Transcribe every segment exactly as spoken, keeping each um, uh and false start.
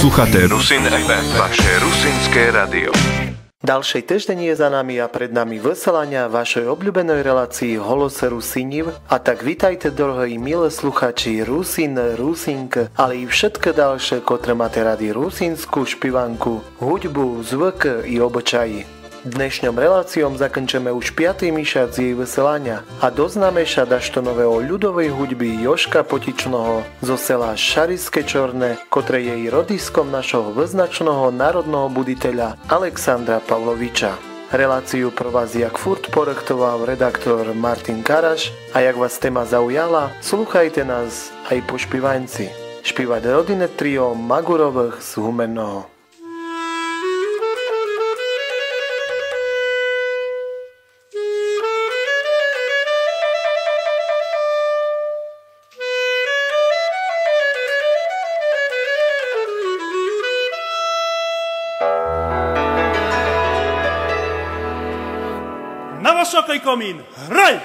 Poslucháte Rusin ef em, vaše rusínske radio. Ďalší týždeň je za nami a pred nami vysielania vašej obľúbenej relácii Holose Rusiniv. A tak vítajte, drohí milé sluchači Rusin, Rusinke, ale i všetko ďalšie, ktoré máte radi rusínsku špivanku, hudbu, zvuk i obyčaji. Dnešňom reláciom zakončíme už piatý mesiac jej vysielania a doznáme sa daštonového ľudovej hudby Joška Potičného zo sela Šariske Čorné, ktoré je i rodiskom našho vyznačného národného buditeľa Alexandra Pavloviča. Reláciu pro vás jak furt porechtoval redaktor Martin Karaš a jak vás téma zaujala, slúchajte nás aj po špivanci. Špívať rodinné trio Magurových z Humenného. Vysoký komín, hraj!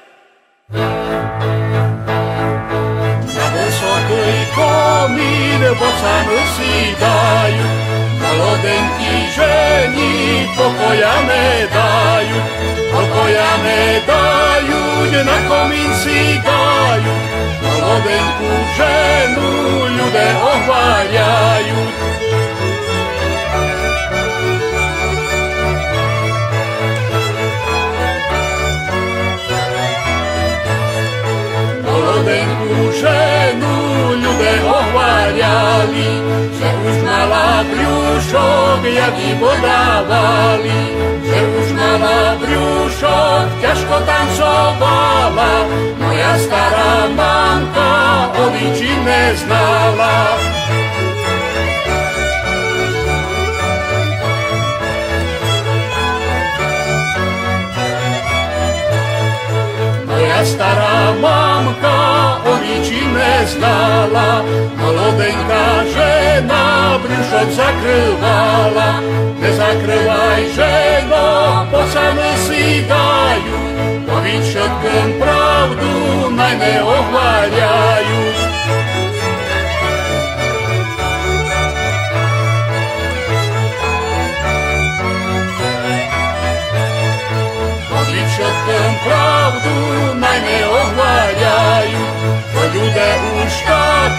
Na vysoký komín bocanu si dajú, mladenky žení pokoja nedajú, pokoja nedajú, na komín si dajú, mladenku ženu ľudia ohváľajú. Mladenku ženu ľudia ohváľali, že už mala brúšok, jak ji podávali, že už mala brúšok, ťažko tancovala, moja stará mamka obličí neznala. Moja stará mamka obličí neznala, mladenka žena brúšok zakrývala. Nezakrývaj, ženo, poď sa mi si dajú, povíď všetkým pravdu, naj neohváľajú. Povíď všetkým pravdu, naj neohváľajú, to ľudia už tak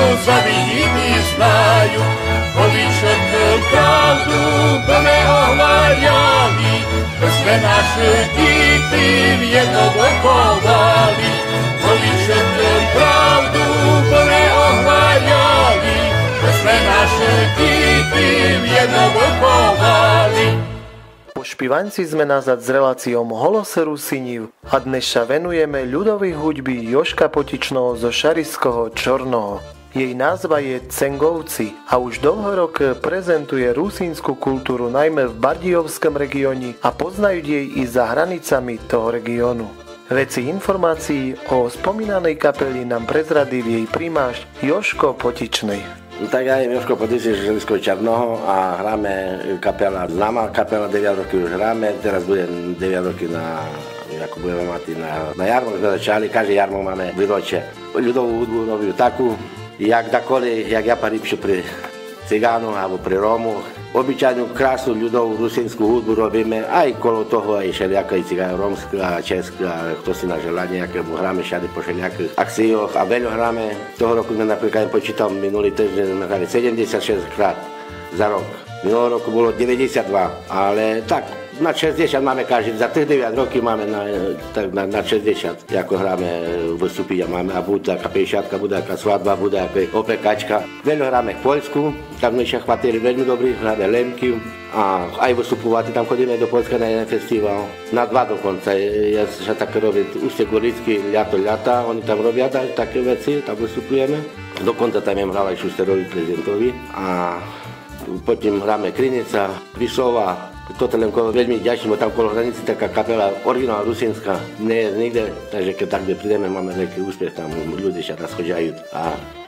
zavidí znajú. Povíď všetkým pravdu, to neohváľali, sme naše díty v jedno vychovali. Povíď všetkým pravdu, to neohváľali, sme naše díty v jedno vychovali. Po špivanci sme nazad s reláciou Holose Rusiniv a dnes sa venujeme ľudovej hudby Joška Potičného zo Šariského Čorného. Jej názva je Cengovci a už dlho rok prezentuje rusínsku kultúru najmä v Bardejovskom regióne a poznajú jej i za hranicami toho regiónu. Veci informácií o spomínanej kapeli nám prezradí jej primáš Joško Potičný. Tak ja je Joško Potičný z Šariského Čorného a hráme kapela, známa kapela, deväť rokov už hráme, teraz budem deväť rokov na, ako budeme mať na, na jarmok sme začali, každý jarmok máme výročie. Ľudovú hudbu robím takú, jak dakoli, jak ja paripšu pri cigánu alebo pri Rómu. Obyčajnú krásnu ľudovú rusínsku hudbu robíme aj kolo toho, aj všelijaká, aj cigána rómska, česká, kto si na želanie, aké hráme všade po všelijakých akciách a veľa hráme. Toho roku sme napríklad počítal minulý týždeň, sme hrali sedemdesiatšesť krát za rok. Minulého roku bolo deväťdesiatdva, ale tak na šesťdesiat máme každý, za tých deväť rokov máme na, tak na, na šesťdesiat, ako hráme vystúpiť a máme a bude taká päťdesiatka, bude taká svadba, bude taká opekačka. Veľa hráme v Poľsku, tam my sa chvatili veľmi dobrý, hráme Lemky a aj vystupovať, tam chodíme do Poľska na jeden festival, na dva dokonca, ja sa také robím, Ústie Goricky, ľato, ľata, oni tam robia tak, také veci, tam vystupujeme. Dokonca tam jem hral aj Šusterovi prezidentovi a potom hráme Krinica, Vysova. Toto len veľmi ďačím, bo tam kolo hranici taká kapela originálna rusínska nie je nikde, takže keď tak, kde prídeme, máme veľký úspech, tam ľudia sa nás chodžajú a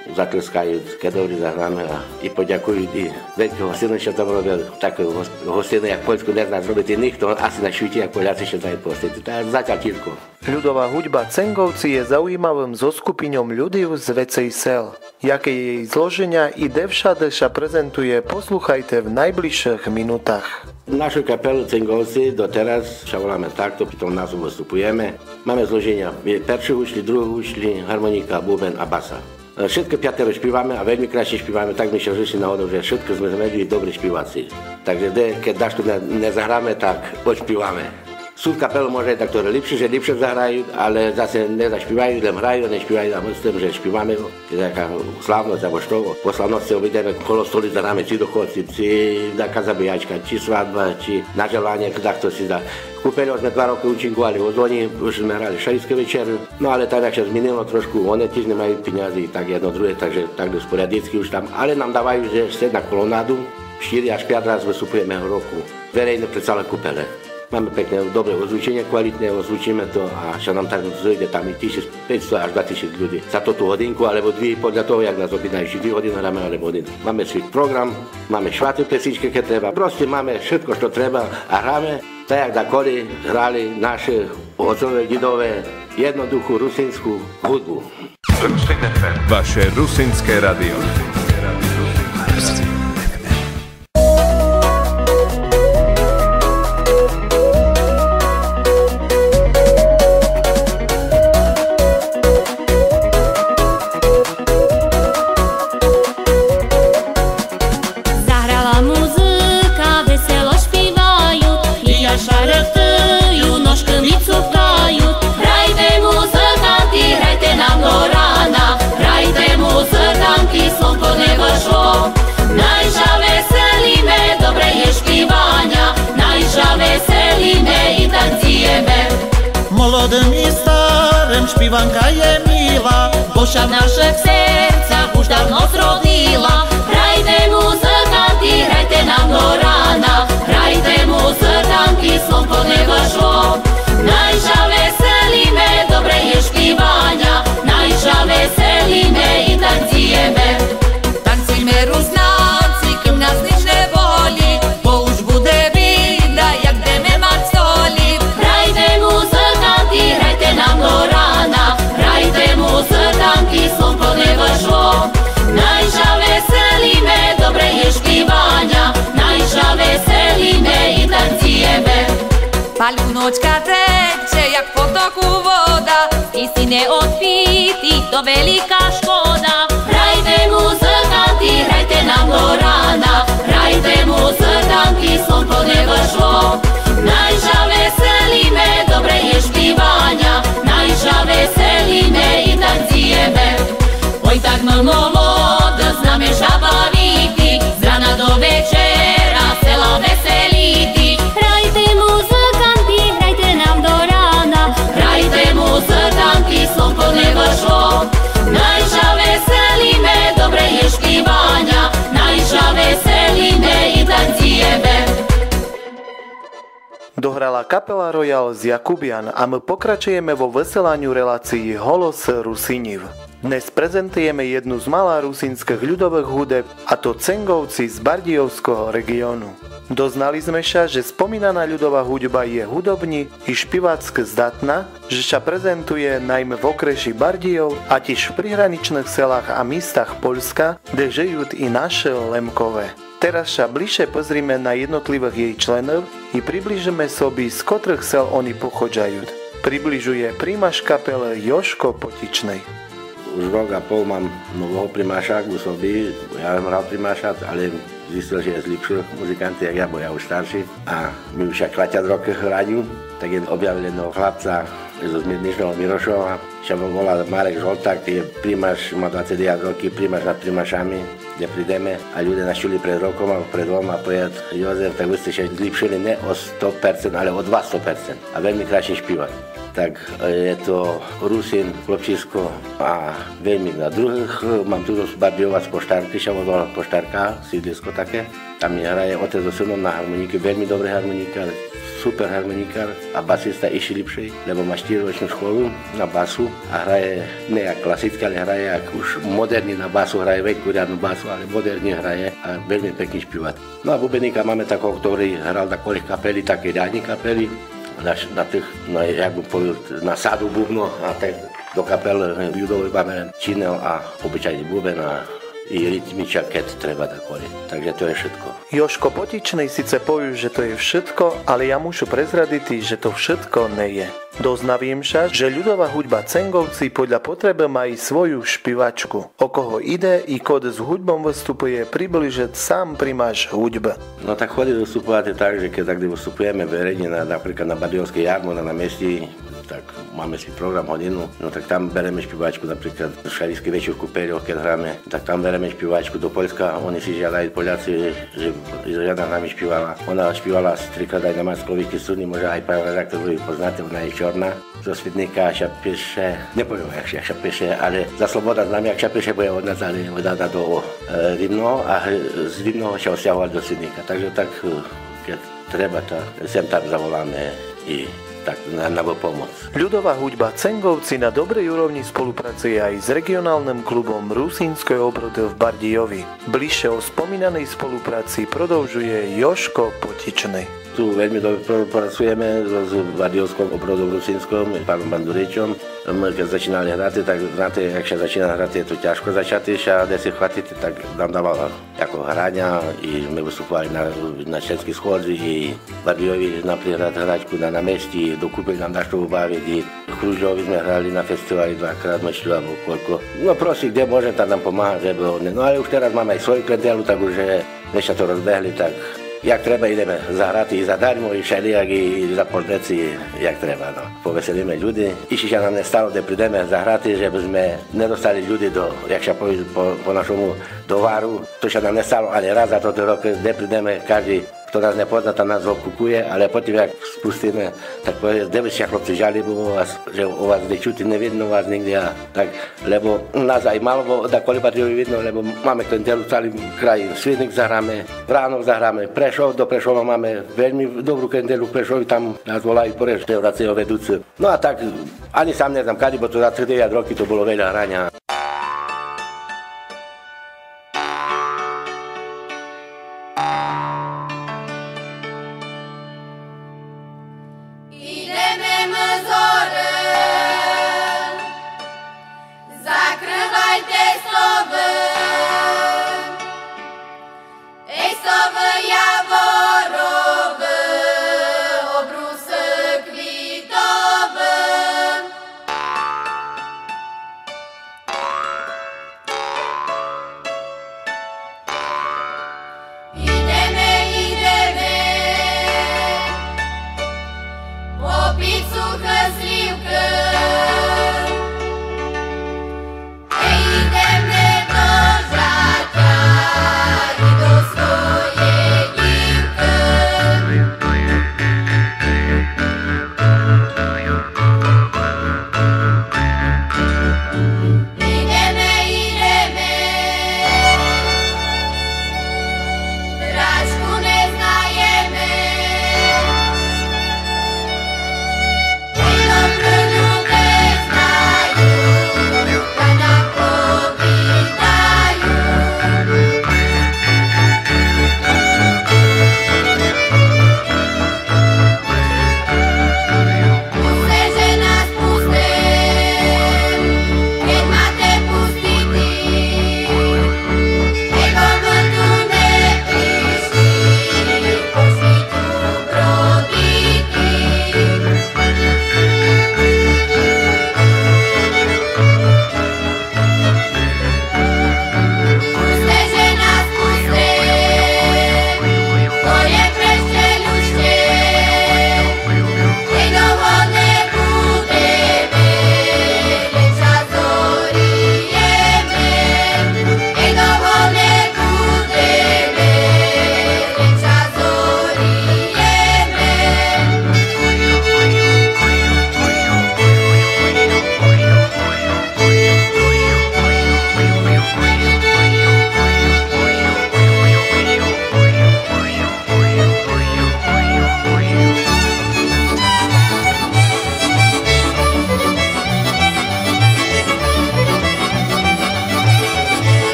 zatlskajú, keď dobrý zahráme a i poďakujú i veľké hostiny, čo tam robia také hostiny, jak Poľsku nezná zrobiť nikto, asi na švíti, jak Poliaci čo tam postiť. To je zatiaľ tiľko. Ľudová hudba Cengovci je zaujímavým zoskupiňom ľudí z vecej sel. Jaké je jej zloženia i devša deša prezentuje, posluchajte v najbližších minútach. Našu kapelu Cengovci doteraz, čo voláme takto, pri tom názvu vystupujeme, máme zloženia peršiu hušli, druhú hušli, harmonika, buben a basa. Všetko piatero špívame a veľmi krásne špívame, tak my sa žišli náhodou, že všetko sme zmedli dobrí špívací. Takže keď dažtu ne, nezahráme, tak odšpívame. Sú kapelu môže tak, ktoré lepšie, že lepšie zahrajú, ale zase nezašpívajú, len hrajú, nešpívajú a my s tým, že špívame. Je taká slávnosť, alebo što. Po slávnosti obideme kolo stoli zahráme, či dochodci, či taká zabíjačka, či svadba, či na želanie, kto si dá. Kúpeľo sme dva roky účinkovali v Ozoni, už sme hrali šarické večery, no ale tak, ak sa zmenilo trošku, oni tiež nemajú peniazy, tak jedno druhé, takže tak sporiadicky už tam, ale nám dávajú, že sedem na kolonádu, štyri až päť raz vystupujeme v roku, verejne pre celé kúpele. Máme pekné, dobré ozvučenie, kvalitné, ozvučíme to a čo nám tak zojde tam i tisícpäťsto až dva tisíc ľudí. Za to tú hodinku, alebo dví, podľa toho, jak nás objednajú, či dví hodiny hráme, alebo hodinu. Máme svoj program, máme šváty pesničky, keď treba, proste máme všetko, čo treba a hráme, tak jak dakoli hrali naše otcové, dedové, jednoduchú rusínskú hudbu. Rusin ef em, vaše rusinské radio. Молодым и старым шпіванка є мила, Боша в наших серцях уж давно зродила. Грайте, музиканти, грайте нам до рана, грайте, музиканти, сонко не вийшло. Найжа веселіме, добре є шпівання, найжа веселіме і танцюємо. Танцюємо руснанці, ким нас ніч не болі, бо уж буде біда, як деме мать солі. Грайте, музиканти, грайте нам до рана, грайте, музиканти, сонко не вийшло. Найжа веселіме, добре є шпівання, найжа веселіме і танцюємо. Палюночка тече, як в потоку вода, і си не отпіти, то велика шкода. Грайте, музиканти, грайте нам до рана, грайте, музиканти, сонко не вийшло. Найжа веселіме, добре є шпівання, найжа веселіме і танцюємо. Ой, так ми молодо, з нами жаба віти, з рана до вечера села веселіти. Грайте, музиканти, грайте нам до рана, грайте, музиканти, сонко не вийшло. Найжа веселіме, добре є шпівання, найжа веселіме і танцюємо. Dohrala kapela Royal z Jakubian a my pokračujeme vo veselaniu relácií Holos Rusiniv. Dnes prezentujeme jednu z malá rusínskych ľudových hudeb, a to Cengovci z Bardejovského regiónu. Doznali sme sa, že spomínaná ľudová hudba je hudobní i špivácky zdatná, že sa prezentuje najmä v okreši Bardejov a tiež v prihraničných selách a místach Poľska, kde žijú i naše Lemkové. Teraz sa bližšie pozrime na jednotlivých jej členov i približíme sobi, z ktorých sel oni pochodžajú. Približuje primáš kapele Joško Potičnej. Už rok a pol mám nového primáša, kde som byl, ja hral primáša, ale zistil, že je zlepšil muzikanty, jak ja, bo ja už starší. A my už jak dvadsať rokov hrajú, tak je objavil jedného chlapca zo Dnešného Mirošova, čo mu volá Marek Žolták, ktorý je primáš, má dvadsaťdeväť rokov, primáš nad primášami, kde prídeme a ľudia nás čuli pred rokom a pred dvoma povedať, Jozef, tak vy ste sa zlepšili ne o sto percent, ale o dvesto percent a veľmi krásne špívali. tak je to Rusín, Chlopčisko a veľmi na druhých. Mám tu z Bardejova z Poštárky, Šavodol Poštárka, sídlisko také. Tam mi hraje otec so synom na harmoníke, veľmi dobrý harmoníkar, super harmoníkar a basista ešte lepšej, lebo má štyriročnú školu na basu a hraje ne jak klasicky, ale hraje jak už moderný na basu, hraje veľkú riadnu basu, ale moderný hraje a veľmi pekný špívať. No a bubeníka máme takého, ktorý hral na kolech kapely, také riadne kapely, na, na tých, na, jak by povedal, na sádu bubno a tak do kapel ľudovej máme činel a obyčajný buben a i rytmiča, keď treba takové. Takže to je všetko. Jožko Potičný síce povie, že to je všetko, ale ja mušu prezradiť, že to všetko nie je. Doznavím však, že ľudová hudba Cengovci podľa potreby má i svoju špivačku. O koho ide i kod s hudbom vystupuje približať sám primáš hudba. No tak chodí vystupovať tak, že keď takdy vystupujeme verejne na, napríklad na Bardejovskej jarmo na námestí, tak máme si program hodinu, no tak tam bereme špivačku, napríklad Šarišský večer v Kúpeľoch, keď hráme, tak tam bereme špivačku do Poľska, oni si žiadajú Poliaci, že žiadna nami špivala. Ona špivala asi trikrát aj na Mackovíky studni, možno aj Pavel Redaktor, ktorý poznáte, ona je čorná, zo Svidníka, šapeše, nepoviem, jak šapeše, ale za sloboda znám, jak šapeše bude od nás, ale oddáda do e, Rybnoho a z Rybnoho sa osťahovať do Svidníka, takže tak, keď treba, tak sem tam zavoláme i tak na, na pomoc. Ľudová hudba Cengovci na dobrej úrovni spolupracuje aj s regionálnym klubom Rusínskej obrody v Bardejovi. Bližšie o spomínanej spolupráci prodĺžuje Jožko Potičný. Tu veľmi dobre pracujeme s Bardejovskou obrodou Rusínskom, pánom Banduričom. My keď začínali hrať, tak znáte, jak sa začína hrať, je to ťažko začať a kde si chvatiť, tak nám dával ako hrania i my vystupovali na, na členských schodzi i Bardejovi napríklad hračku na námestí, do Kúpeľ nám daštovu baviť i Chružovi sme hrali na festivali dvakrát, mečtu alebo koľko. No prosím, kde môžem, tak nám pomáhať, no ale už teraz máme aj svoju klientelu, tak už než sa to rozbehli, tak jak treba ideme zahrať i zadarmo, i všelijak, i za poldeci, jak treba, no. Poveselíme ľudí. Iši sa nám nestalo, kde prídeme zahrať, že by sme nedostali ľudí do, jak sa povie, po, po našomu dovaru. To sa nám nestalo ani raz za toto rok, kde prídeme, každý, kto nás nepozná, tam nás okukuje, ale potom, jak spustíme, tak povie, kde by ste chlopci žali, bo vás, že o vás nečuti, nevidno vás nikde, a tak, lebo nás aj malo, bo da Kolibardejovi vidno, lebo máme klientelu celý kraj, Svidník zahráme, Vránok zahráme, Prešov, do Prešova máme veľmi dobrú klientelu v Prešovi, tam nás volajú po reštauráciu vedúci. No a tak, ani sám neznám kadi, bo to za deväť roky to bolo veľa hrania.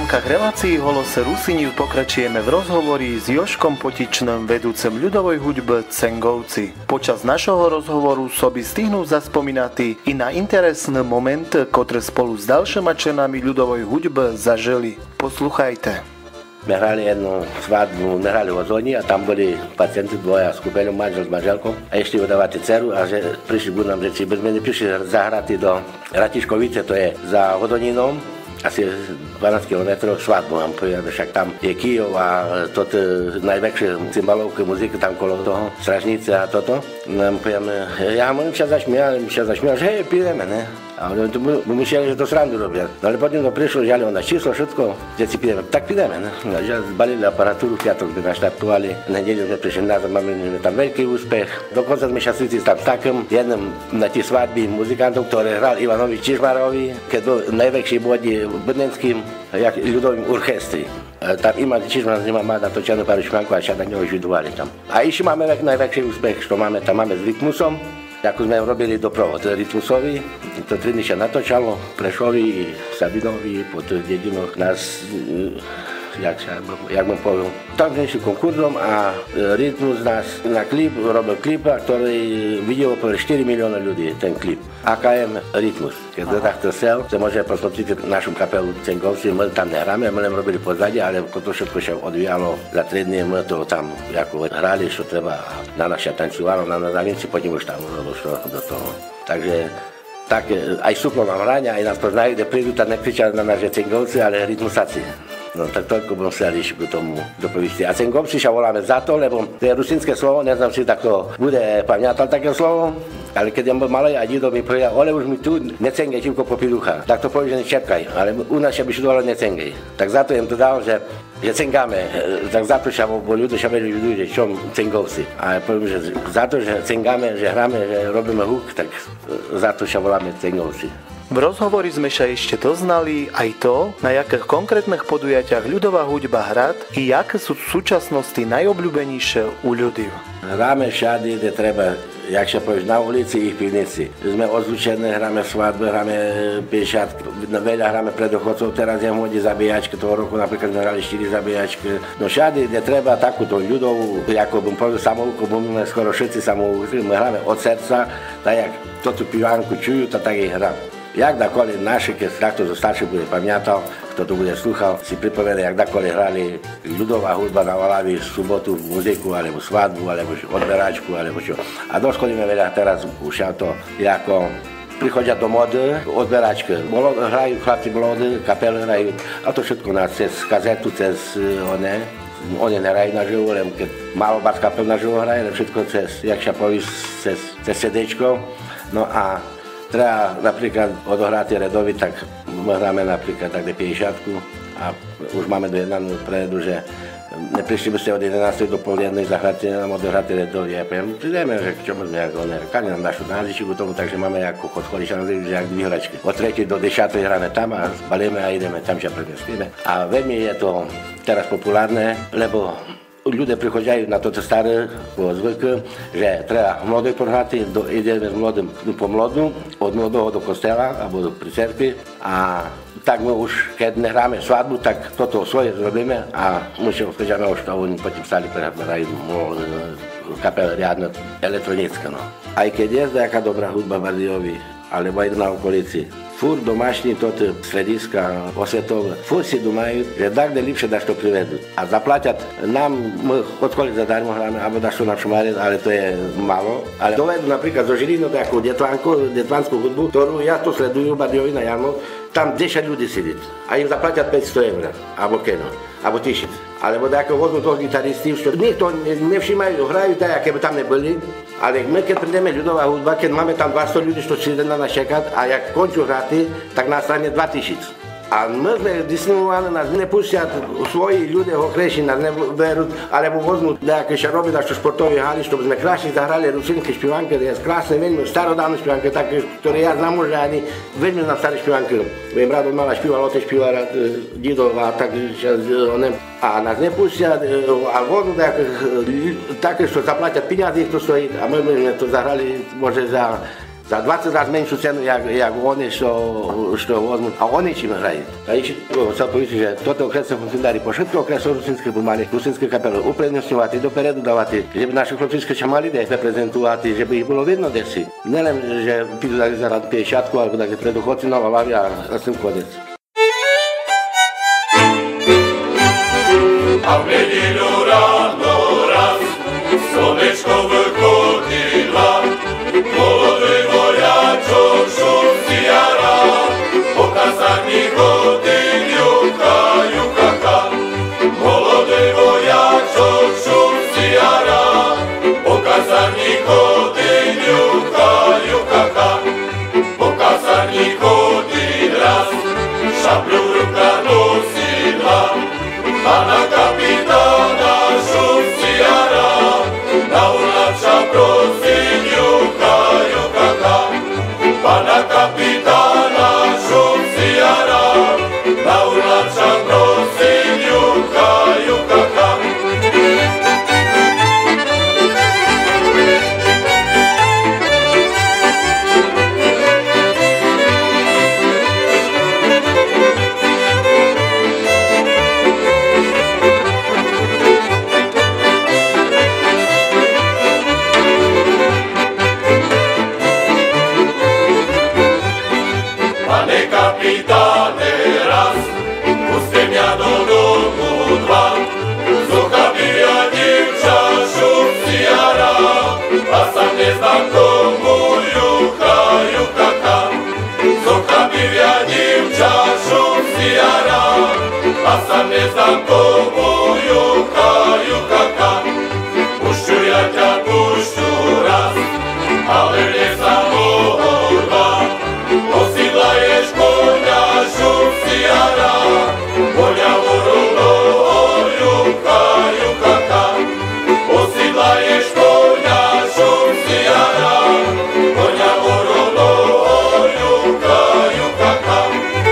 stránkach relácií Holose Rusiniv pokračujeme v rozhovori s Jožkom Potičným, vedúcem ľudovej hudby Cengovci. Počas našeho rozhovoru sobi stihnú zaspomínati i na interesný moment, ktorý spolu s ďalšíma členami ľudovej hudby zažili. Posluchajte. My hrali jednu svadbu, my hrali v Ozoni a tam boli pacienti dvoja s kúpeľom, manžel s manželkou a išli udávať dceru a že prišli k nám, že či by sme neprišli zahrati do Ratiškovice, to je za Hodoninom, asi dvanásť kilometrov svadbu nám povedali, však tam je Kyjov a toto najväčšie cymbalovky muziky tam kolo toho, Stražnice a toto. Nám povedali, ja mu sa zašmiali, mu sa zašmiali, že hej, pídeme, ne? A oni to mysleli, že to srandu robia. No ale potom to prišlo, že on na číslo, všetko, že si pídeme, tak pídeme, ne? No, že zbalili aparatúru, piatok by naštartovali, v nedeľu sme prišli nazad, máme tam veľký úspech. Dokonca sme sa stretli tam s takým jedným na tie svadby muzikantov, ktorý hral Ivanovi Čižmarovi, keď bol najväčší bodi brněnským, jak ľudovým orchestri. Tam Ivan Čižmar nemá má natočenú paru šmanku a však na ňo židovali tam. A ešte máme najväčší úspech, čo máme, tam máme s Rytmusom. Ako sme robili doprovod Rytmusovi, to tri dny sa natočalo, Prešovi, Sabinovi, po tých dedinoch nás, jak, sa, jak mám povedal, tam sme išli konkurzom a Rytmus nás na klip, robil klipa, ktorý videlo pre štyri milióny ľudí, ten klip. á ká em Rytmus. Keď do takto sel, sa môže poslúčiť našu kapelu Cengovci, my tam nehráme, my len robili pozadie, ale to všetko sa odvíjalo za tri dny, my to tam ako hrali, čo treba, na nás sa tancovalo, na nás zavinci, potom už tam došlo do toho. Takže tak aj súplo nám hráňa, aj nás poznajú, kde prídu, tak nekričia na nás, že Cengovci, ale Rytmusáci. No tak toľko bol sa lišiť k tomu dopovisti. A Cengovci sa voláme za to, lebo to je rusinské slovo, neznám, či takto bude pamätal také slovo, ale keď som bol malý a dido mi povedal, ale už mi tu necengej čivko po pilucha. Tak to povie, že nečepkaj, ale u nás sa by šudovalo necengej. Tak za to jem to dal, že že cengáme, tak za to, že ľudia sa vedeli ľudí, že čo Cengovci. A ja poviem, že za to, že cengáme, že hráme, že robíme huk, tak za to sa voláme Cengovci. V rozhovori sme sa ešte doznali aj to, na jakých konkrétnych podujatiach ľudová hudba hrad i jaké sú v súčasnosti najobľúbenejšie u ľudí. Hráme všade, kde treba, jak sa povieš, na ulici i v pivnici. Sme ozvučené, hráme svadbe, hráme päťdesiatky, veľa hráme pre dochodcov, teraz je v móde zabíjačky, toho roku napríklad sme hrali štyri zabíjačky. No všade, kde treba takúto ľudovú, ako bym povedal, samoukú, máme skoro všetci samoukú, my hráme od srdca, tak jak toto pivánku čujú, to tak ich hrám. Jak dakoli naši, keď takto zo starší bude pamätal, kto to bude slúchal, si pripovedal, jak dakoli hrali ľudová hudba na Valavi sobotu, muziku, alebo svadbu, alebo odberačku, alebo čo. A doschodíme veľa teraz už to, ako prichodia do mody, odberačky. Hrajú chlapci blody, kapely hrajú, a to všetko na, cez kazetu, cez one. Oni nehrajú na živo, len keď málo bát kapel na živo hrajú, ale všetko cez, jak sa poví, cez, cez sedečko. No a treba napríklad odohrať redovi, tak my hráme napríklad tak päťdesiatku a už máme do jedného prejedu, že neprišli by ste od jedenástej do pol jednej zahrať nám odohrať redovi. Ja poviem, prídeme, že čo sme ako nerkali nám našu názičiku tomu, takže máme ako chodcholi šanzy, že jak dví hračky. Od tretej do desiatej hráme tam a balíme a ideme tam, čo prednespíme. A veľmi je to teraz populárne, lebo ľudia prichádzajú na toto staré zvyky, že treba mladý porháty, ideme s mladým po mladú, od mladého do kostela alebo pri cerkvi a tak my už, keď nehráme svadbu, tak toto svoje zrobíme a my sa odchádžame už to, oni potom stali prehrajú kapela riadna elektronická. No. Aj keď je nejaká dobrá hudba v Bardejove, alebo aj na okolici, furt domášní toto strediska osvetové, furt si domajú, že tak, kde lepšie dáš to privedú. A zaplaťať nám, my odkoliť zadarmo hráme, alebo dáš to na šumáre, ale to je málo. Ale dovedú napríklad zo Žilinu takú detvanku, detvanskú hudbu, ktorú ja to sledujú v Bardejove na jarmoch, tam desať ľudí sedí. A im zaplaťať päťsto eur, alebo keno, alebo tisíc. Alebo takého vozú toho gitaristi, čo nikto nevšímajú, hrajú tak, aké by tam neboli. Ale my, keď prídeme ľudová hudba, keď máme tam dvesto ľudí, čo si na nás čekať, a jak končí hráty, tak nás stane dva tisíc. A my sme disciplinovaní, nás nepustia svoji ľudia ho kreši, nás neberú, alebo vozmú nejaké sa robiť až športové haly, čo sme krásne zahrali rusinské špivánky, je krásne, veľmi starodávne špivánky, také, ktoré ja znám už ani veľmi na staré špivánky. Môj brat od mala špíval, otec špíval, dido a tak, a nás nepustia, a vozmú také, čo zaplatia peniazy, to stojí, a my sme to zahrali, môže za za dvadsať raz menšiu cenu, jak, jak oni, što, što возьмут, a oni čím hrajú. A ešte chcel povedať, že toto okresné funkcionári po všetko okresov rusínske by mali rusínske kapely uprednostňovať, dopredu dávať, že by naši chlopčíčky čo mali dať reprezentovať, že by ich bolo vidno desi. Nelen, že prídu tak za päťdesiatku, alebo tak predu chodci nová lavia a s tým konec. A v nedieľu ráno raz slnečko vychodila, molodý vojačok šupci jara, po kasarni hodin juka, jukaka. Molodý vojačok šupci jara, po kasarni hodin juka, jukaka. Po kasarni hodin raz, šabľu v rukách nosila, pana kapitana šupci jara, na uľača prosil juka, jukaka. Pana kapitana šupci jara, na uľača prosil juka, jukaka. Kapitane raz, puste mňa do domu dva, zochabivia divča šupci jara, a sam neznam komu juka, jukaka. Zochabivia divča šupci jara, a sam neznam komu juka, jukaka. Pušću ja ťa, pušću raz, ale ne samo dva, osidlaješ konja šupci jara, konja vorulo, juka, jukaka. Osidlaješ konja šupci jara, konja vorulo, juka, jukaka.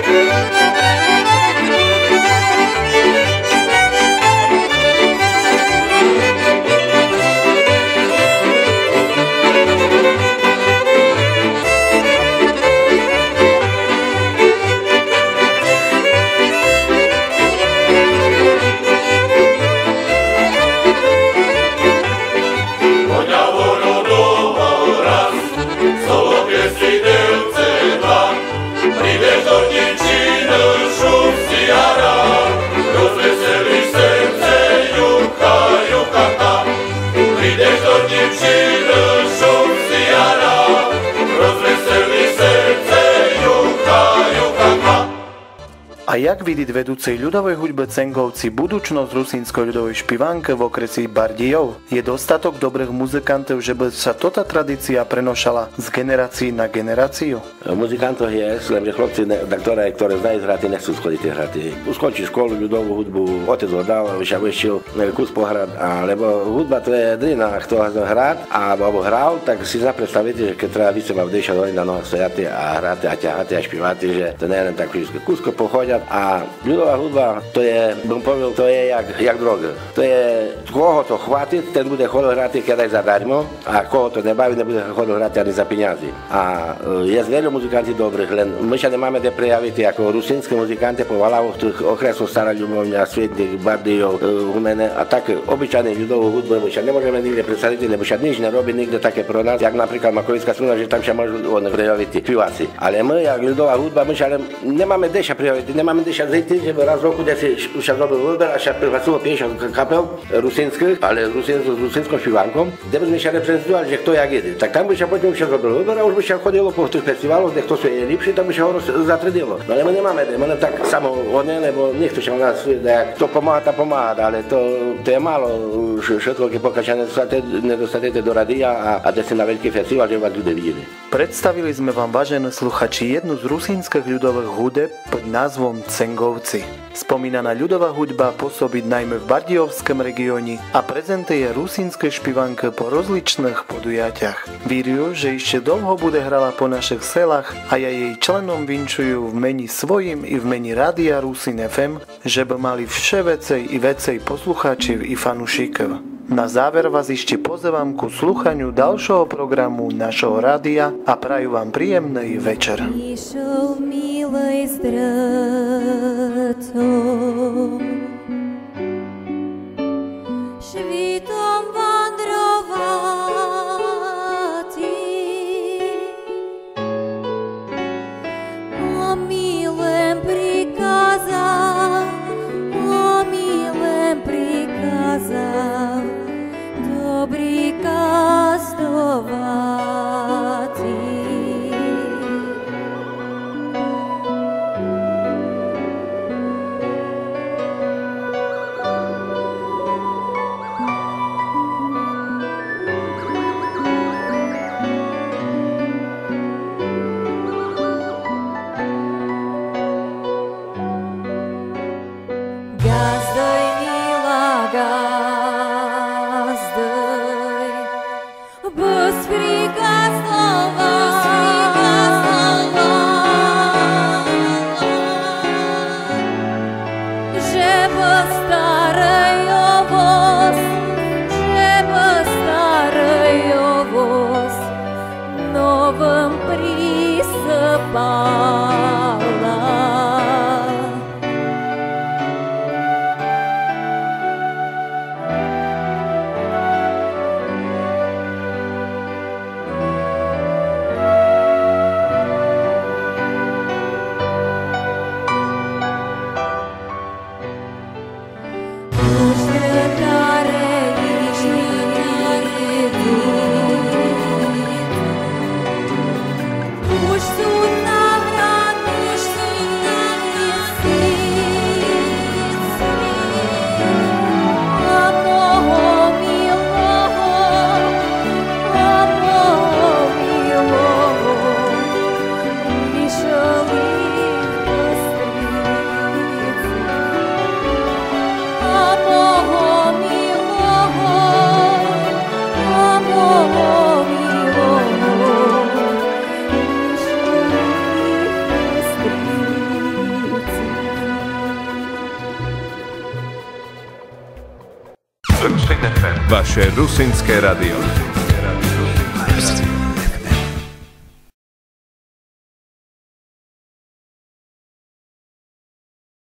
A jak vidieť vedúcej ľudovej hudbe Cengovci budúčnosť rusínskej ľudovej špivánke v okresi Bardejov? Je dostatok dobrých muzikantov, že by sa tota tradícia prenošala z generácií na generáciu? Muzikantov je, len že chlopci, ktoré, ktoré znajú hrať, nechcú schodiť hrať. Skončí školu, ľudovú hudbu, otec ho dal, vyšiel kus pohrať, lebo hudba to je drina, kto hrať, alebo hral, tak si zapredstavíte, že keď treba vyseba vdýšať dole na nohách stojate a hráte a ťaháte a špiváte, že to nie je len tak kusko pochodia. A ľudová hudba, to je, bym povedal, to je jak, jak droga. To je, koho to chváti, ten bude chodiť hrať, keď aj zadarmo, a koho to nebaví, nebude chodiť hrať ani za peniazy. A je veľa muzikantí dobrých, len my sa nemáme kde prejaviť ako rusínske muzikanty po Valavoch, tých okresov Stará Ľubovňa, Svietnik, Bardejov, Humene a také obyčajné ľudovú hudbu, my sa nemôžeme nikde predstaviť, lebo sa nič nerobí nikde také pro nás, jak napríklad Makovická struna, že tam sa môžu prejaviť piváci. Ale my, jak ľudová hudba, my sa nemáme kde sa prejaviť, nemáme kde sa zejти, že raz v roku, kde si sa zrobil výber a sa prihlasilo päťdesiat kapel rusínskych, ale s rusínskou špivánkom, kde by sme sa reprezentovali, že kto jak ide. Tak tam by sa potom sa zrobil výber a už by sa chodilo po tých festivaloch, kde kto sú je lepší, tam by sa ho zatredilo. No ale my nemáme, my len tak samo hodne, lebo nechcú sa u nás, to pomáha, tá pomáha, ale to, to je málo, všetko, keď pokiaľ sa nedostanete do radia a, a si na veľký festival, že vás ľudia videli. Predstavili sme vám, vážení sluchači, jednu z rusínskych ľudových hudeb pod názvom Cengovci. Spomínaná ľudová hudba pôsobí najmä v Bardejovskom regióne a prezentuje rusínske špivánky po rozličných podujatiach. Víriu, že ešte dlho bude hrala po našich selách a ja jej členom vinčujú v meni svojim i v meni Rádia Rusín ef em, že by mali vše vecej i vecej poslucháčiv i fanušíkov. Na záver vás ešte pozývam ku sluchaniu ďalšieho programu našho rádia a prajú vám príjemný večer. Išol milej zdratom, švitom vandrovatý, o milém prikázal, o milém prikázal, dobrý kazdovatý. Gazdoj, milá, gazdoj, bez prikazlova, že bez starej ovoz, že bez starej ovoz, novým prisypala. Vaše rusínske rádio.